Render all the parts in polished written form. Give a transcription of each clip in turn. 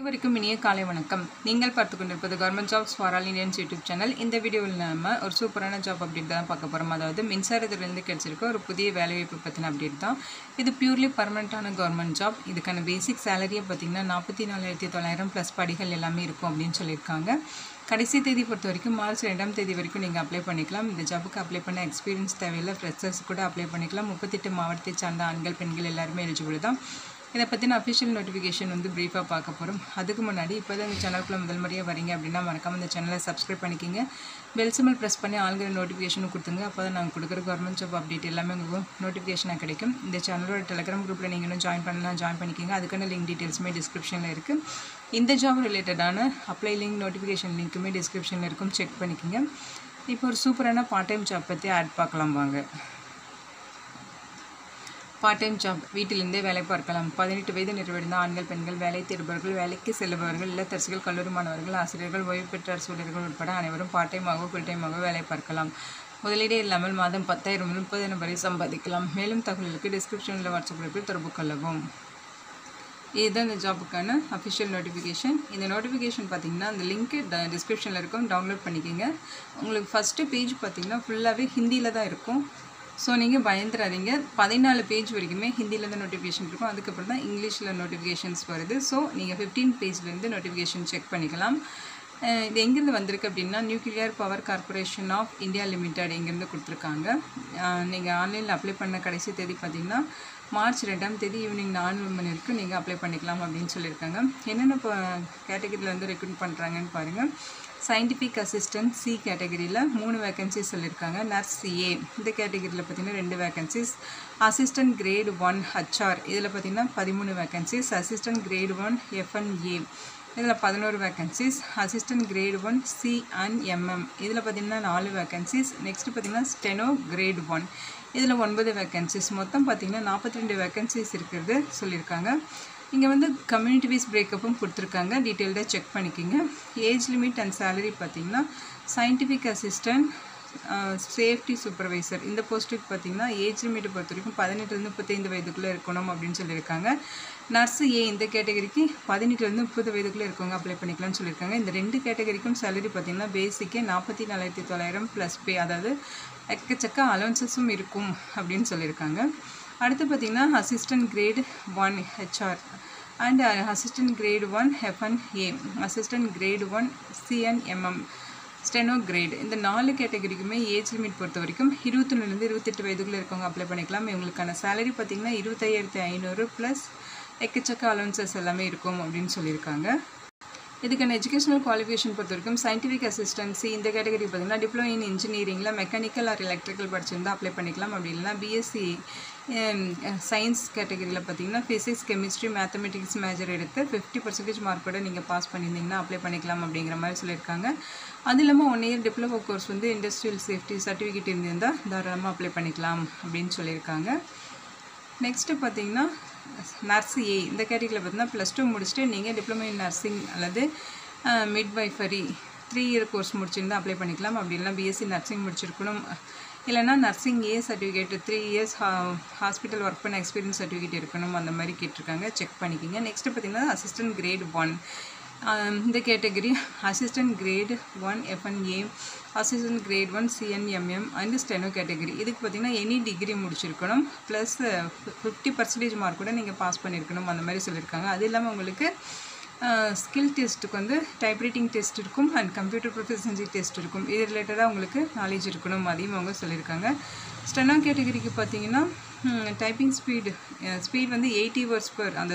அனைவருக்கும் இனிய காலை வணக்கம். நீங்கள் பார்த்துக் கொண்டிருப்பது government jobs for all Indians YouTube channel. இந்த வீடியோவில் நம்ம ஒரு சூப்பரான ஜாப் அப்டேட் தான் பார்க்க போகிறோம். அதாவது மின்சாரத்துலேருந்து கிடைச்சிருக்க ஒரு புதிய வேலைவாய்ப்பு பற்றின அப்டேட் தான். இது பியூர்லி பர்மனெண்ட்டான கவர்மெண்ட் ஜாப். இதுக்கான பேசிக் சேலரியை பார்த்திங்கன்னா 44,900 ப்ளஸ் படிகள் எல்லாமே இருக்கும் அப்படின்னு சொல்லியிருக்காங்க. கடைசி தேதி பொறுத்த வரைக்கும் மார்ச் 2ஆம் தேதி வரைக்கும் நீங்கள் அப்ளை பண்ணிக்கலாம். இந்த ஜாபுக்கு அப்ளை பண்ண எக்ஸ்பீரியன்ஸ் தேவையில்லை, ஃப்ரெஷர்ஸ் கூட அப்ளை பண்ணிக்கலாம். 38 மாவட்டத்தை சார்ந்த ஆண்கள் பெண்கள் எல்லாருமே எலிஜிபிள் தான். இதை பற்றின அஃபிஷியல் நோட்டிஃபிகேஷன் பிரீஃபாக பார்க்க போகிறோம். அதுக்கு முன்னாடி இப்போ தான் இந்த சேனலுக்குள்ள முதல் முறையாக வரீங்க அப்படின்னா மறக்காம இந்த சேனலை சப்ஸ்கிரைப் பண்ணிக்கிங்க. பெல் சிம்பிள் ப்ரெஸ் பண்ணி ஆளுங்கிற நோட்டிஃபிகேஷனும் கொடுத்துங்க. அப்போ தான் நாங்கள் கொடுக்குற கவர்மெண்ட் ஜாப் அப்டேட் எல்லாமே உங்களுக்கு நோட்டிஃபிகேஷனாக கிடைக்கும். இந்த சேனலோட டெலிகிராம் குரூப்பில் நீங்கள் இன்னும் ஜாயின் பண்ணிக்கிங்க. அதுக்கான லிங்க் டீட்டெயில்ஸுமே டிஸ்கிரிப்ஷனில் இருக்குது. இந்த ஜாப் ரிலேட்டடான அப்ளை லிங்க் நோட்டிஃபிகேஷன் லிங்க்குமே டிஸ்கிரிப்ஷனில் இருக்கும், செக் பண்ணிக்கிங்க. இப்போ ஒரு சூப்பரான பார்ட் டைம் ஜாப் பற்றி ஆட் பார்க்கலாம் வாங்க. பார்ட் டைம் ஜாப், வீட்டிலிருந்தே வேலை பார்க்கலாம். 18 வயது நிறைவடைந்த ஆண்கள் பெண்கள், வேலை தேடுபவர்கள், வேலைக்கு செல்லுபவர்கள், இல்லத்தரசிகள், கல்லூரி மாணவர்கள், ஆசிரியர்கள், ஓய்வு பெற்ற அரசு ஊழியர்கள் உட்பட அனைவரும் பார்ட் டைமாக ஃபுல் டைமாக வேலை பார்க்கலாம். முதலீடே இல்லாமல் மாதம் 10,000 முதல் 30,000 வரை சம்பாதிக்கலாம். மேலும் தகவலுக்கு டிஸ்கிரிப்ஷனில் வாட்ஸ்அப் குரூப்பில் தொடர்பு கொள்ளவும். இதுதான் இந்த ஜாபுக்கான அஃபிஷியல் நோட்டிஃபிகேஷன். இந்த நோட்டிஃபிகேஷன் பார்த்திங்கன்னா அந்த லிங்க்கு டிஸ்கிரிப்ஷனில் இருக்கும், டவுன்லோட் பண்ணிக்கிங்க. உங்களுக்கு ஃபஸ்ட்டு பேஜ் பார்த்திங்கன்னா ஃபுல்லாகவே ஹிந்தியில் தான் இருக்கும். ஸோ நீங்கள் பயந்துடாதீங்க. 14 பேஜ் வரைக்குமே ஹிந்தியில் தான் நோட்டிஃபிகேஷன் இருக்கும். அதுக்கப்புறம் தான் இங்கிலீஷில் நோட்டிஃபிகேஷன்ஸ் வருது. ஸோ நீங்கள் 15 பேஜ்லேருந்து நோட்டிஃபிகேஷன் செக் பண்ணிக்கலாம். இது எங்கேருந்து வந்திருக்கு அப்படின்னா nuclear power corporation of India limited இங்கேருந்து கொடுத்துருக்காங்க. நீங்கள் ஆன்லைனில் அப்ளை பண்ண கடைசி தேதி பார்த்திங்கன்னா மார்ச் 2ஆம் தேதி ஈவினிங் 4 மணி வரைக்கும் நீங்கள் அப்ளை பண்ணிக்கலாம் அப்படின்னு சொல்லியிருக்காங்க. என்னென்ன இப்போ கேட்டகரியில் ரெக்ரூட் பண்ணுறாங்கன்னு பாருங்கள். சயின்டிஃபிக் அசிஸ்டன்ட் சி கேட்டகரியில் 3 வேகன்சிஸ் சொல்லியிருக்காங்க. நர்ஸ் ஏ இந்த கேட்டகரியில் பார்த்திங்கன்னா 2 வேகன்சிஸ். அசிஸ்டன்ட் கிரேட் 1 ஹச்ஆர் இதில் பார்த்திங்கன்னா 13 வேகன்சிஸ். அசிஸ்டன்ட் கிரேட் 1 FNA இதில் 11 வேகன்சிஸ். அசிஸ்டன்ட் கிரேட் 1 CNMM இதில் பார்த்திங்கன்னா 4 வேகன்சிஸ். நெக்ஸ்ட்டு பார்த்திங்கன்னா ஸ்டெனோ கிரேட் 1 இதில் 9 வேகன்சிஸ். மொத்தம் பார்த்திங்கன்னா 42 வேகன்சிஸ் இருக்கிறது சொல்லியிருக்காங்க. இங்கே கம்யூனிட்டி வைஸ் பிரேக்கப்பும் கொடுத்துருக்காங்க, டீட்டெயில்டாக செக் பண்ணிக்கிங்க. ஏஜ் லிமிட் அண்ட் சேலரி பார்த்திங்கன்னா சயின்டிஃபிக் அசிஸ்டன்ட் சேஃப்டி சூப்பர்வைசர் இந்த போஸ்ட்டுக்கு பார்த்திங்கன்னா ஏஜ் லிமிட்டை பொறுத்த வரைக்கும் 18 35 வயதுக்குள்ளே இருக்கணும் அப்படின்னு சொல்லியிருக்காங்க. நர்ஸு ஏ இந்த கேட்டகரிக்கு 18 30 வயதுக்குள்ளே இருக்கவங்க அப்ளை பண்ணிக்கலாம்னு சொல்லியிருக்காங்க. இந்த 2 கேட்டகரிக்கும் சேலரி பார்த்திங்கன்னா பேசிக்கே 44,900 ப்ளஸ் பே, அதாவது எக்கச்சக்க அலவன்சஸும் இருக்கும் அப்படின்னு சொல்லியிருக்காங்க. அடுத்து பார்த்திங்கன்னா assistant grade 1 HR and assistant grade 1 FNA, assistant grade 1 CNMM, steno grade இந்த 4 கேட்டகரிக்குமே ஏஜ் லிமிட் பொறுத்த வரைக்கும் 21 28 வயதுக்குள்ளே இருக்கவங்க அப்ளை பண்ணிக்கலாம். இவங்களுக்கான சேலரி பார்த்திங்கன்னா 25,500 ப்ளஸ் எக்கச்சக்க அலவன்சஸ் எல்லாமே இருக்கும் அப்படின்னு சொல்லியிருக்காங்க. இதுக்கான எஜுகேஷனல் குவாலிஃபிகேஷன் பொறுத்த வரைக்கும் சயின்டிஃபிக் அசிஸ்டன்சி இந்த கேட்டகரி பார்த்திங்கன்னா டிப்ளமோ இன் இன்ஜினியரிங்கில் மெக்கானிக்கல் ஆர் எலக்ட்ரிக்கல் படிச்சிருந்தால் அப்ளை பண்ணிக்கலாம். அப்படி இல்லைனா பிஎஸ்சி சயின்ஸ் கேட்டகரியில் பார்த்திங்கன்னா ஃபிசிக்ஸ் கெமிஸ்ட்ரி மேத்தமெட்டிக்ஸ் மேஜர் எடுத்து 50% மார்க்கோட நீங்கள் பாஸ் பண்ணியிருந்தீங்கன்னா அப்ளை பண்ணிக்கலாம் அப்படிங்கிற மாதிரி சொல்லியிருக்காங்க. அது இல்லாமல் 1 year diploma course industrial safety certificate இருந்திருந்தால் தாராளமாக அப்ளை பண்ணிக்கலாம் அப்படின்னு சொல்லியிருக்காங்க. நெக்ஸ்ட்டு பார்த்திங்கன்னா நர்ஸ் ஏ இந்த கேட்டகரியில் பார்த்திங்கன்னா +2 முடிச்சுட்டு நீங்கள் டிப்ளமோ இன் நர்சிங் அல்லது மிட்வைஃபரி 3 இயர் கோர்ஸ் முடிச்சிருந்தால் அப்ளை பண்ணிக்கலாம். அப்படி இல்லைனா பிஎஸ்சி நர்சிங் முடிச்சிருக்கணும், இல்லைனா nursing A certificate 3 years hospital work பண்ண எக்ஸ்பீரியன்ஸ் சர்டிஃபிகேட் இருக்கணும், அந்த மாதிரி கேட்டிருக்காங்க, செக் பண்ணிக்கிங்க. நெக்ஸ்ட்டு பார்த்திங்கன்னா அசிஸ்டன்ட் கிரேட் 1 இந்த category assistant grade 1 FNA, assistant grade 1 CNMM and steno category. இதுக்கு பார்த்திங்கன்னா எனி டிகிரி முடிச்சிருக்கணும் ப்ளஸ் 50% மார்க் கூட நீங்கள் பாஸ் பண்ணியிருக்கணும், அந்த மாதிரி சொல்லியிருக்காங்க. அது இல்லாமல் உங்களுக்கு ஸ்கில் டெஸ்ட்டுக்கு டைப்ரைட்டிங் டெஸ்ட் இருக்கும் அண்ட் கம்ப்யூட்டர் ப்ரொஃபிஷியன்சி டெஸ்ட் இருக்கும். இது ரிலேட்டடாக உங்களுக்கு நாலேஜ் இருக்கணும், அதையும் அவங்க சொல்லியிருக்காங்க. ஸ்டெனோ கேட்டகரிக்கு பார்த்திங்கன்னா டைப்பிங் ஸ்பீட் 80 words per அந்த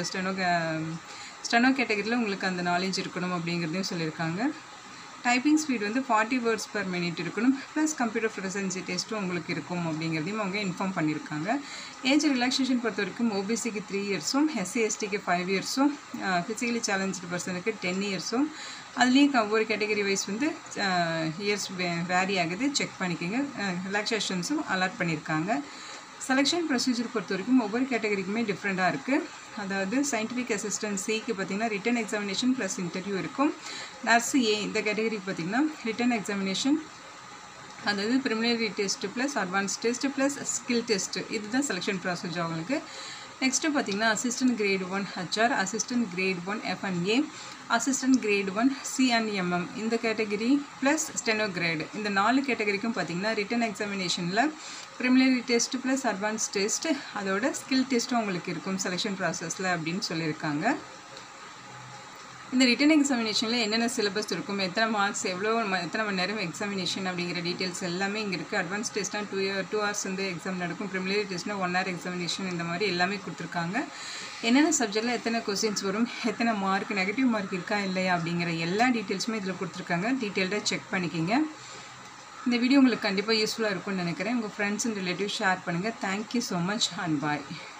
ஸ்டெனோ கேட்டகரியில் உங்களுக்கு அந்த நாலேஜ் இருக்கணும் அப்படிங்கிறதையும் சொல்லியிருக்காங்க. Typing speed 40 words per minute இருக்கணும், ப்ளஸ் கம்ப்யூட்டர் ப்ரொஃபிஷியன்சி டெஸ்ட்டும் உங்களுக்கு இருக்கும் அப்படிங்கிறதையும் அவங்க இன்ஃபார்ம் பண்ணியிருக்காங்க. ஏஜ் ரிலாக்ஸேஷன் பொறுத்த வரைக்கும் ஓபிசிக்கு 3 இயர்ஸும் SC/STக்கு 5 இயர்ஸும் ஃபிசிக்கலி சேலஞ்சு பர்சனுக்கு 10 இயர்ஸும் அதுலேயும் ஒவ்வொரு கேட்டகரி வைஸ் இயர்ஸ் வேரி ஆகுது, செக் பண்ணிக்கோங்க. ரிலாக்ஸேஷன்ஸும் அலாட் பண்ணியிருக்காங்க. செலெக்ஷன் ப்ரொசீஜர் பொறுத்த வரைக்கும் ஒவ்வொரு கேட்டகரிக்குமே டிஃப்ரெண்ட்டாக இருக்குது. அதாவது சயின்டிஃபிக் அசிஸ்டன்ட் சிக்கு பார்த்திங்கன்னா ரிட்டன் எக்ஸாமினேஷன் ப்ளஸ் இன்டர்வியூ இருக்கும். நர்ஸ் ஏ இந்த கேட்டகரிக்கு பார்த்திங்கன்னா ரிட்டன் எக்ஸாமினேஷன், அதாவது preliminary test plus advance test plus skill test, இதுதான் செலெக்ஷன் ப்ராசஸ் அவங்களுக்கு. நெக்ஸ்ட்டு பார்த்தீங்கன்னா assistant grade 1 HR, assistant grade 1 F&A, assistant grade 1 C&MM இந்த கேட்டகரி ப்ளஸ் ஸ்டெனோ கிரேடு. இந்த 4 கேட்டகரிக்கும் பார்த்தீங்கன்னா ரிட்டன் எக்ஸாமினேஷனில் preliminary test plus advance test அதோட ஸ்கில் டெஸ்ட்டும் உங்களுக்கு இருக்கும் செலெக்ஷன் ப்ராசஸில் அப்படின்னு சொல்லியிருக்காங்க. இந்த ரிட்டன் எக்ஸாமினேஷனில் என்னென்ன சிலபஸ் இருக்கும், எத்தனை மார்க்ஸ், எத்தனை மணி நேரம் எக்ஸாமினேஷன் அப்படிங்கிற டீட்டெயில்ஸ் எல்லாமே இங்கே இருக்குது. அட்வான்ஸ் டெஸ்ட்னால் 2 hours வந்து எக்ஸாம் நடக்கும். ப்ரிலிமினரி டெஸ்ட்னால் 1 hour எக்ஸாமினேஷன் இந்த மாதிரி எல்லாமே கொடுத்துருக்காங்க. என்னென்ன சப்ஜெக்டில் எத்தனை கொஸ்டின்ஸ் வரும், எத்தனை மார்க், நெகட்டிவ் மார்க் இருக்கா இல்லையா அப்படிங்கிற எல்லா டீட்டெயில்ஸுமே இதில் கொடுத்துருக்காங்க. டீட்டெயில்டாக செக் பண்ணிக்கிங்க. இந்த வீடியோ உங்களுக்கு கண்டிப்பாக யூஸ்ஃபுல்லாக இருக்கும்னு நினைக்கிறேன். உங்கள் ஃப்ரெண்ட்ஸ் அண்ட் ரிலேட்டிவ்ஸ் ஷேர் பண்ணுங்கள். Thank you so much and bye.